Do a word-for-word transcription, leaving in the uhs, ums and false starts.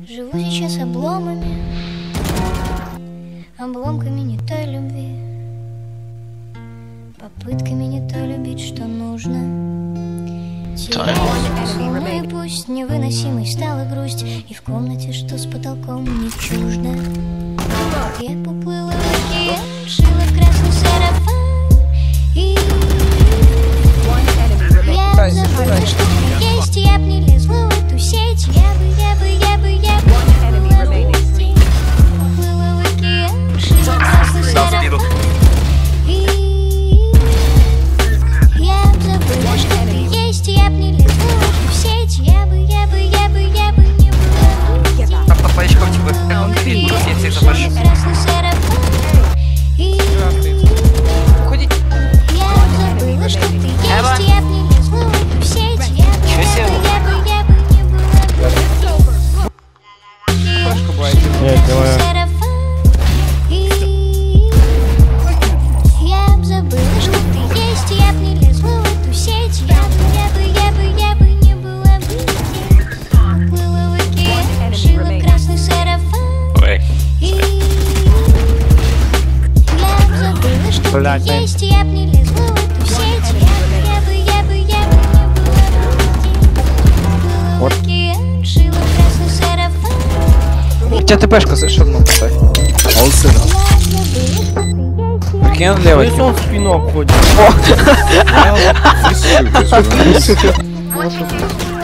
Живу сейчас обломами, обломками не той любви, попытками не то любить, что нужно. Теряюсь, и пусть невыносимой стала грусть, и в комнате, что с потолком, не чуждо. Я поплыла в океан, шила красный сарафан, и я забыла, что ты есть. Я б не лезла в эту сеть, я бы, я бы, я бы, я бы поплыла в океан, шила красный сарафан, и я б забыла, что ты есть. Я б не лезла в эту сеть, я бы, я бы, я бы, я бы не была. А по паечкам типа, как он говорит, брус, я всех запашу. Уходите. Я б забыла, что ты есть. Я б не лезла в эту сеть, я бы, я бы, я бы, я бы не была. Пашка бывает. Я делаю. Я б забыла, что ты есть. Я б не лезла в эту сеть, я бы, я бы, я бы, я бы не была бы здесь. Плыла в океан, шила красный сарафан, Ой. и я б забыла, что Блядь, ты блин. есть. Я б не лезла в эту сеть, я бы, я бы, я бы, я бы не была бы здесь. Плыла в Вот. океан, шила красный сарафан. У тебя ТПшка шагнул, поставь. Прикинь, он левый. Если он в спину обходит. This suit is released.